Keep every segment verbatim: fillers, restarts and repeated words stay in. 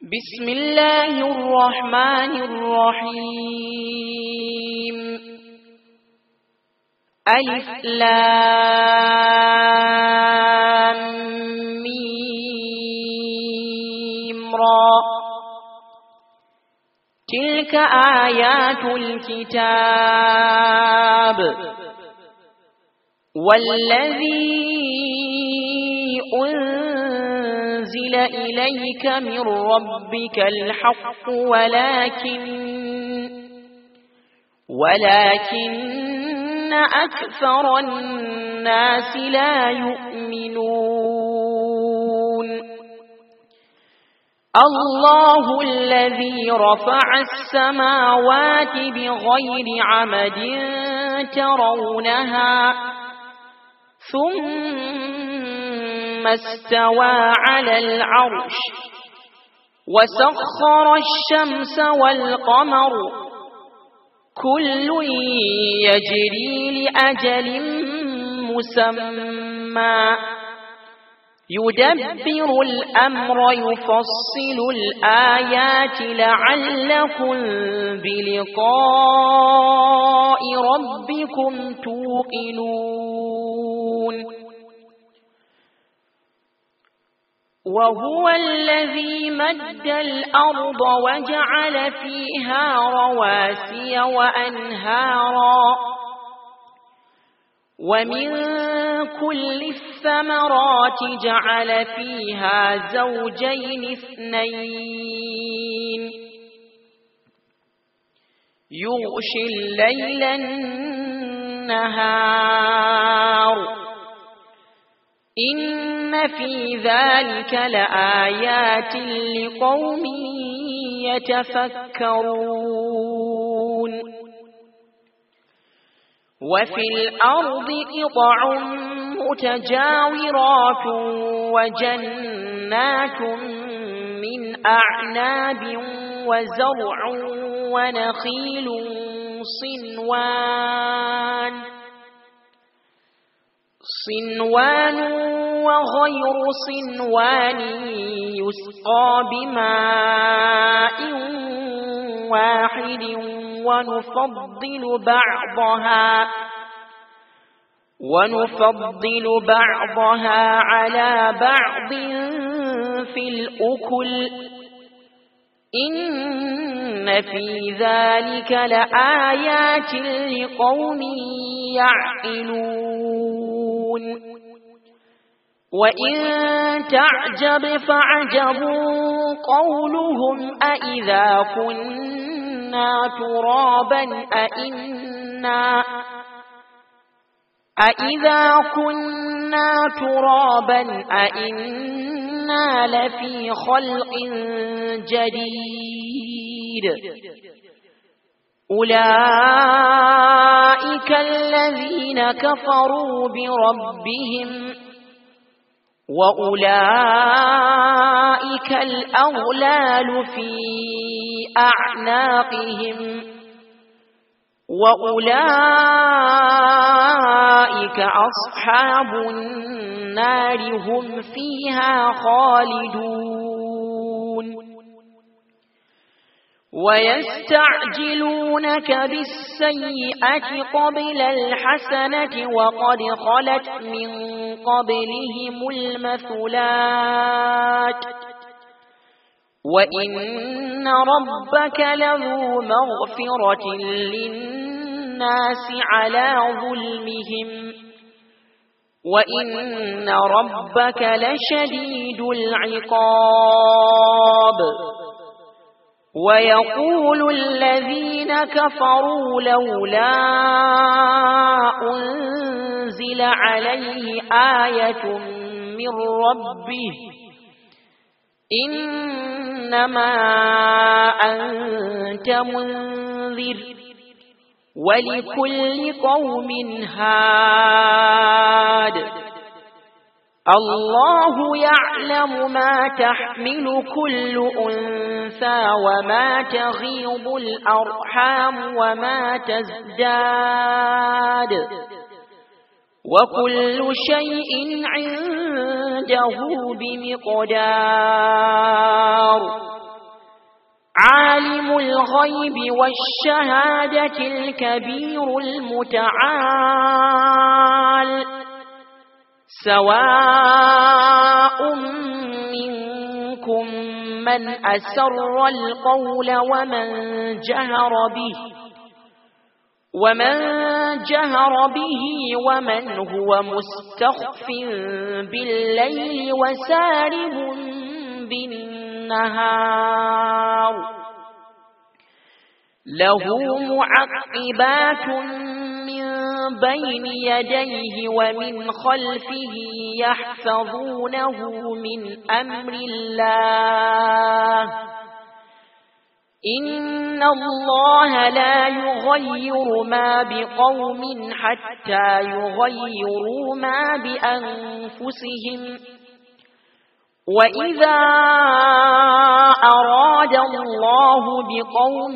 بسم الله الرحمن الرحيم. ألف لام ميم را. تلك آيات الكتاب والذي أنزل إليك من ربك الحق ولكن ولكن أكثر الناس لا يؤمنون. الله الذي رفع السماوات بغير عمد ترونها ثم استوى على العرش وسخر الشمس والقمر كل يجري لأجل مسمى يدبر الأمر يفصل الآيات لعلكم بلقاء ربكم توقنون. وهو الذي مد الأرض وجعل فيها رواسي وأنهارا ومن كل الثمرات جعل فيها زوجين اثنين يغشي الليل النهار إن في ذلك لآيات لقوم يتفكرون. وفي الأرض قطع متجاورات وجنات من أعناب وزرع ونخيل صنوان صنوان وغير صنوان يسقى بماء واحد ونفضل بعضها ونفضل بعضها على بعض في الأكل إن في ذلك لآيات لقوم يعقلون. وإن تعجب فعجب قولهم أإذا كنا ترابا أإنا أإذا كنا ترابا أإنا لفي خلق جديد. أولئك الذين كفروا بربهم وأولئك الأغلال في أعناقهم وأولئك أصحاب النار هم فيها خالدون. ويستعجلونك بالسيئة قبل الحسنة وقد خلت من قبلهم المثلات وإن ربك لذو مغفرة للناس على ظلمهم وإن ربك لشديد العقاب. ويقول الذين كفروا لولا أنزل عليه آية من ربه إنما أنت منذر ولكل قوم هاد. الله يعلم ما تحمل كل أنثى وما تغيض الأرحام وما تزداد وكل شيء عنده بمقدار عالم الغيب والشهادة الكبير المتعال سواء منكم من أسر القول ومن جهر به ومن جهر به ومن هو مستخف بالليل وسارب بالنهار له معقبات من بين يديه ومن خلفه يحفظونه من أمر الله إن الله لا يغير ما بقوم حتى يغيروا ما بأنفسهم وإذا أراد الله بقوم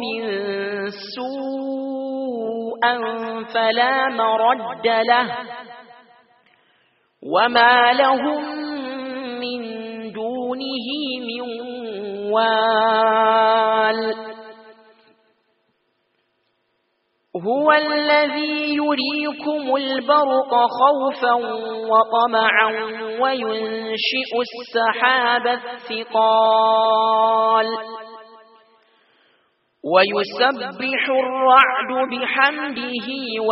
سوءا فلا مرد له وما لهم من دونه من وال هو الذي يريكم البرق خوفا وطمعا وينشئ السحاب الثقال ويسبح الرعد بحمده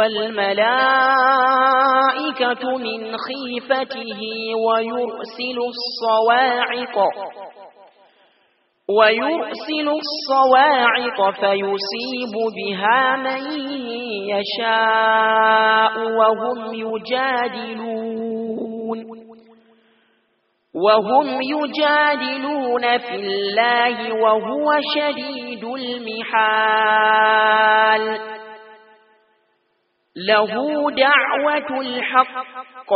والملائكة من خيفته ويرسل الصواعق ويرسل الصواعق فيصيب بها من يشاء وهم يجادلون وهم يجادلون في الله وهو شديد المحال له دعوة الحق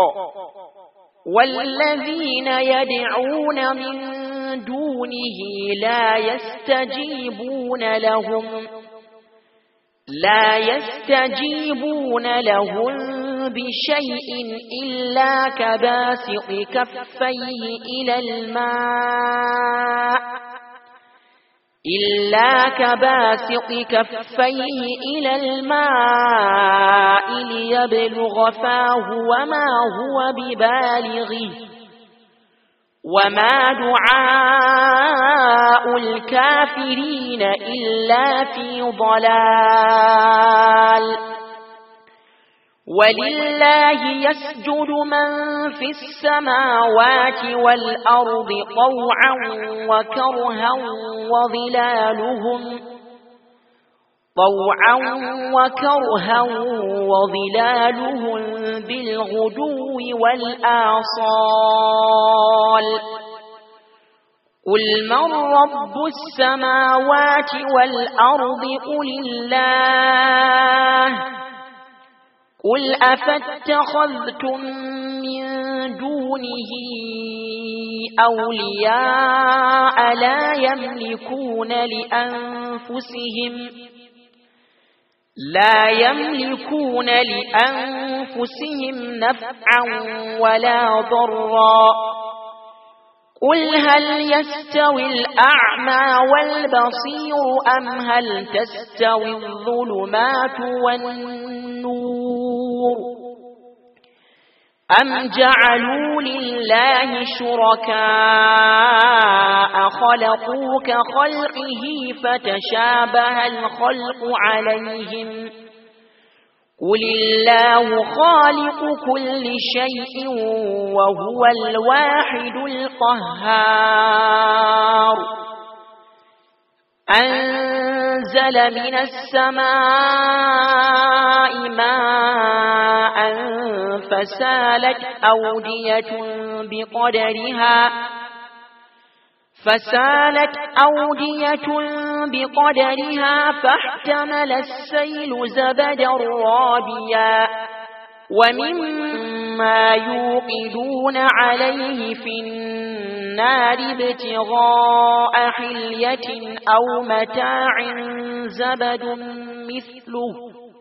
والذين يدعون من دونه لا يستجيبون لهم لا يستجيبون لهم بشيء إلا كباسط كفيه إلى الماء إلا كباسط كفيه إلى الماء ليبلغ فاه وما هو ببالغه وما دعاء الكافرين إلا في ضلال ولله يسجد من في السماوات والأرض طوعا وكرها وظلالهم طوعا وكرها وظلالهم بالغدو والآصال قل من رب السماوات والأرض قل الله قل أفاتخذتم من دونه أولياء لا يملكون لأنفسهم لا يملكون لأنفسهم نفعا ولا ضرا قل هل يستوي الأعمى والبصير أم هل تستوي الظلمات والنور أم جعلوا لله شركاء خلقوا كخلقه فتشابه الخلق عليهم قل الله خالق كل شيء وهو الواحد القهار أنزل من السماء ماء فسالت أودية بقدرها فسالت أودية بقدرها فاحتمل السيل زبدا رابيا ومما يوقدون عليه في النار ابتغاء حلية أو متاع زبد مثله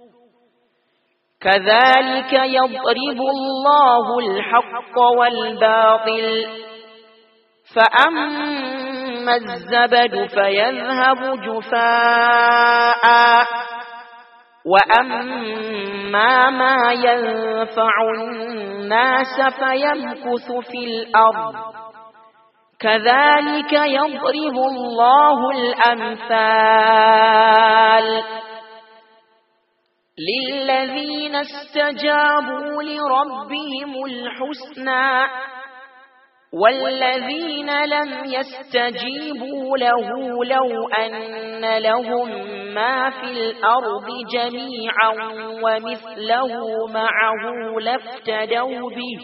كذلك يضرب الله الحق والباطل فأما فأما الزبد فيذهب جفاء وأما ما ينفع الناس فيمكث في الأرض كذلك يضرب الله الأمثال للذين استجابوا لربهم الحسنى والذين لم يستجيبوا له لو أن لهم ما في الأرض جميعا ومثله معه لافتدوا به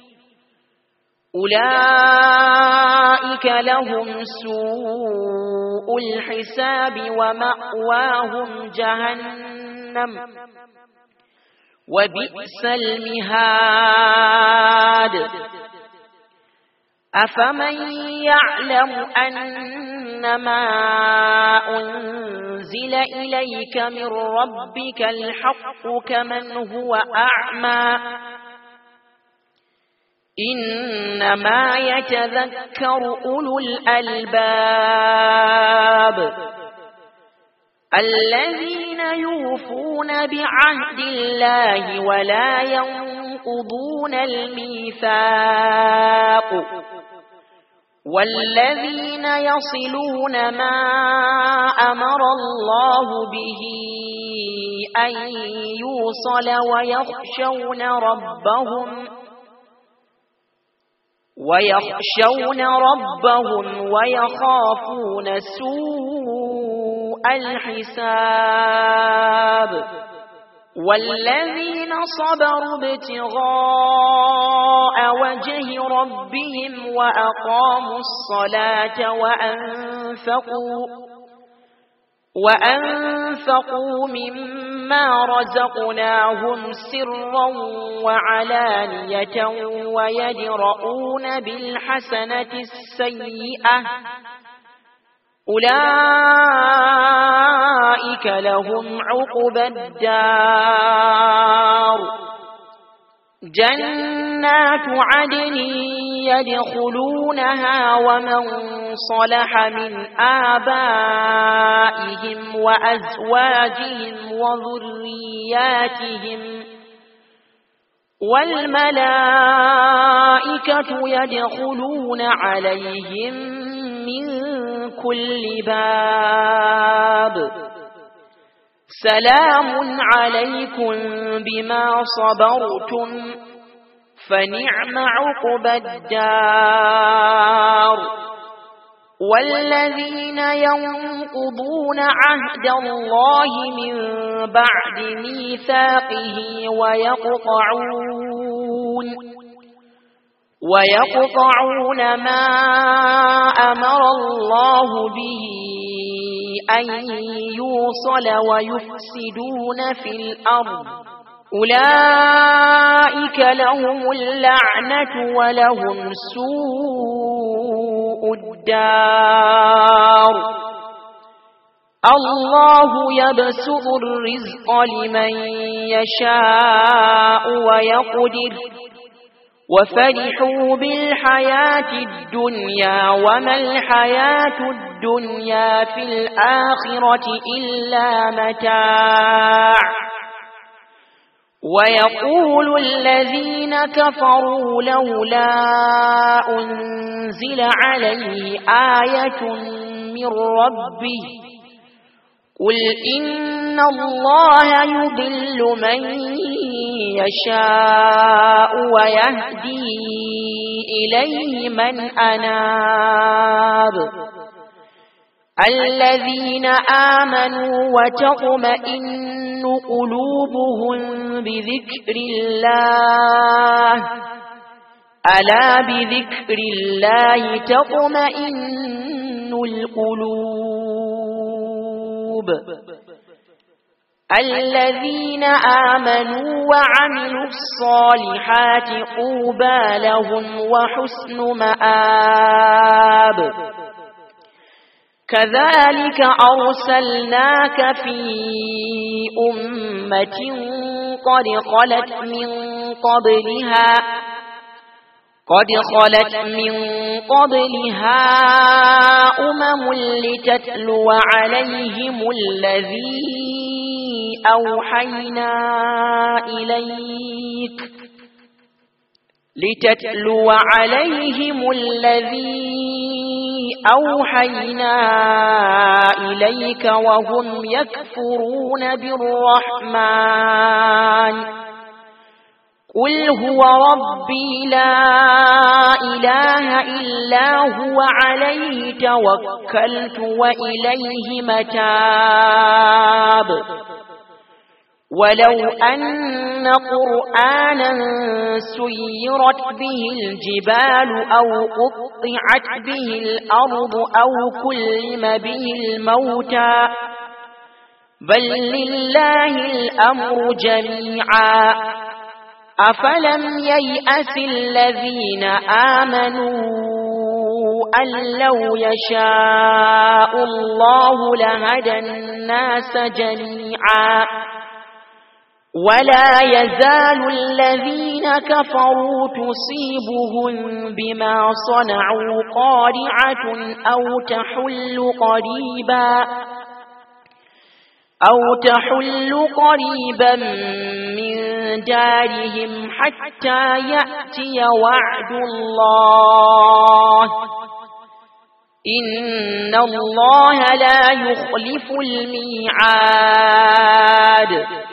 أولئك لهم سوء الحساب ومأواهم جهنم وبئس المهاد أفمن يعلم أنما أنزل إليك من ربك الحق كمن هو أعمى إنما يتذكر أولو الألباب الذين يوفون بعهد الله ولا ينقضون الميثاق والذين يصلون ما أمر الله به أن يوصل ويخشون ربهم ويخشون ربهم ويخافون سوء الحساب والذين صبروا ابتغاء وجه ربهم وأقاموا الصلاة وأنفقوا وأنفقوا مما رزقناهم سرا وعلانية ويدرؤون بالحسنة السيئة أولئك لهم عقبى الدار جنات عدن يدخلونها ومن صلح من آبائهم وأزواجهم وذرياتهم والملائكة يدخلون عليهم من كل باب سلام عليكم بما صبرتم فنعم عقبى الدار والذين ينقضون عهد الله من بعد ميثاقه ويقطعون ويقطعون ما أمر الله به أن يوصل ويفسدون في الأرض أولئك لهم اللعنة ولهم سوء الدار الله يبسط الرزق لمن يشاء ويقدر وفرحوا بالحياة الدنيا وما الحياة الدنيا في الآخرة إلا متاع ويقول الذين كفروا لولا أنزل عليه آية من ربه قل إن الله يضل من يشاء ويهدي إليه من أناب الذين آمنوا وتطمئن قلوبهم بذكر الله ألا بذكر الله تطمئن القلوب الذين آمنوا وعملوا الصالحات طوبى لهم وحسن مآب كذلك أرسلناك في أمة قد خلت من قبلها قد خلت من قبلها أمم لتتلو عليهم الذي أوحينا إليك لتتلو عليهم الذي أوحينا إليك وهم يكفرون بالرحمن قل هو ربي لا إله إلا هو عليه توكلت وإليه متاب ولو أن قرآنا سيرت به الجبال أو قطعت به الأرض أو كلم به الموتى بل لله الأمر جميعا أفلم ييأس الذين آمنوا أن لو يشاء الله لهدى الناس جميعا ولا يزال الذين كفروا تصيبهم بما صنعوا قارعة أو تحل قريبا أو تحل قريبا من دارهم حتى يأتي وعد الله إن الله لا يخلف الميعاد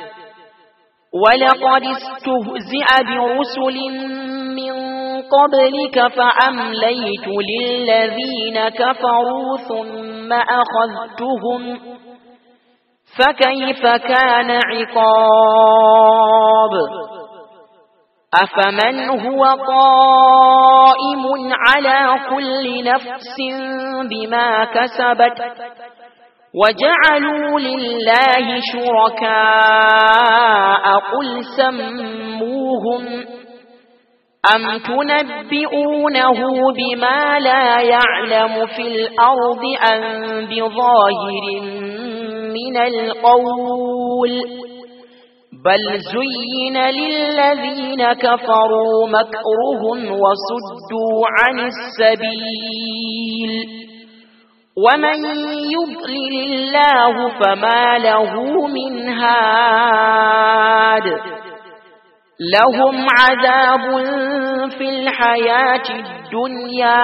ولقد استهزئ برسل من قبلك فأمليت للذين كفروا ثم أخذتهم فكيف كان عقاب أفمن هو قائم على كل نفس بما كسبت وجعلوا لله شركاء قل سموهم أم تنبئونه بما لا يعلم في الأرض أم بظاهر من القول بل زين للذين كفروا مكرهم وصدوا عن السبيل ومن يضلل الله فما له من هاد لهم عذاب في الحياة الدنيا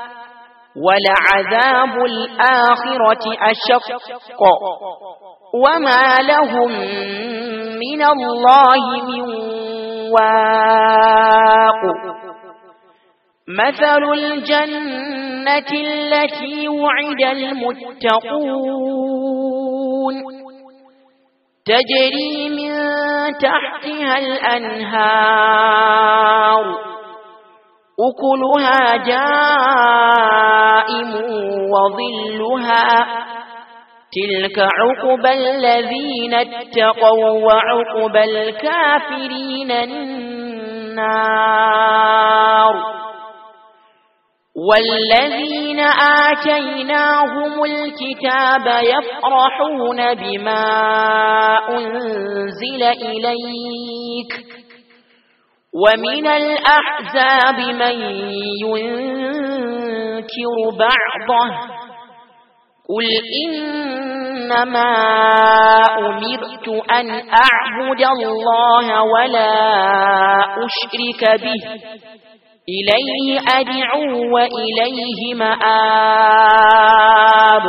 ولعذاب الآخرة أشق وما لهم من الله من واق مثل الجنة التي وعد المتقون تجري من تحتها الأنهار أكلها دائم وظلها تلك عقبى الذين اتقوا وعقبى الكافرين النار والذين آتيناهم الكتاب يفرحون بما أنزل إليك ومن الأحزاب من ينكر بعضه قل إنما أمرت أن أعبد الله ولا أشرك به إليه أدعو وإليه مآب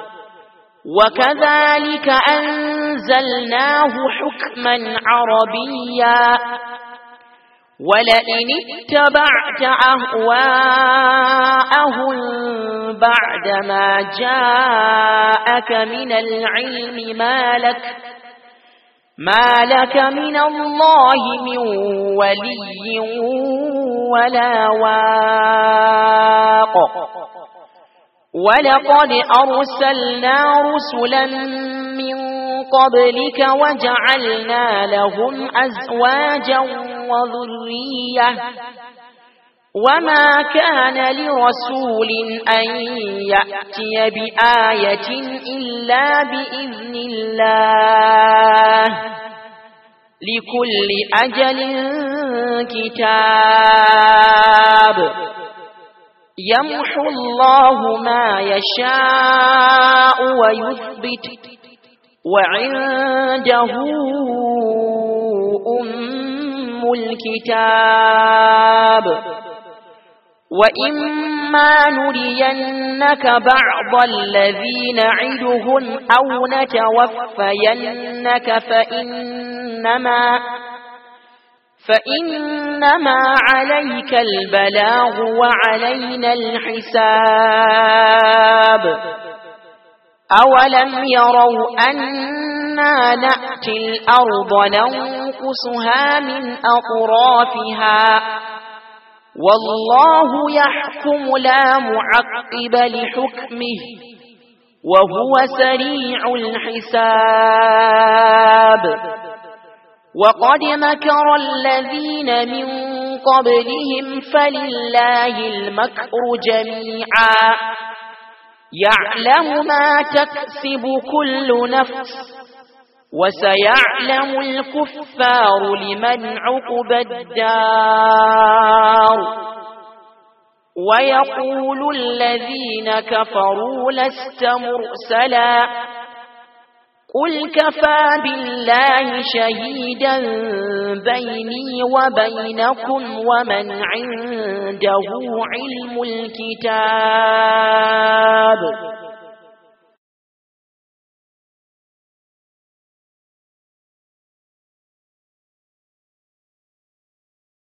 وكذلك أنزلناه حكما عربيا ولئن اتبعت أهواءهم بعدما جاءك من العلم ما لك ما لك من الله من ولي ولا واق ولقد أرسلنا رسلا من قبلك وجعلنا لهم أزواجا وذرية وما كان لرسول أن يأتي بآية إلا بإذن الله لكل أجل كتاب يمحو الله ما يشاء ويثبت وعنده أم الكتاب وإما نرينك بعض الذي نعدهم أو نتوفينك فإنما فإنما عليك البلاغ وعلينا الحساب أولم يروا أنا نأتي الأرض ننقصها من أطرافها والله يحكم لا معقب لحكمه وهو سريع الحساب وقد مكر الذين من قبلهم فلله المكر جميعا يعلم ما تكسب كل نفس وسيعلم الكفار لمن عقبى الدار ويقول الذين كفروا لست مرسلا قل كفى بالله شهيدا بيني وبينكم ومن عنده علم الكتاب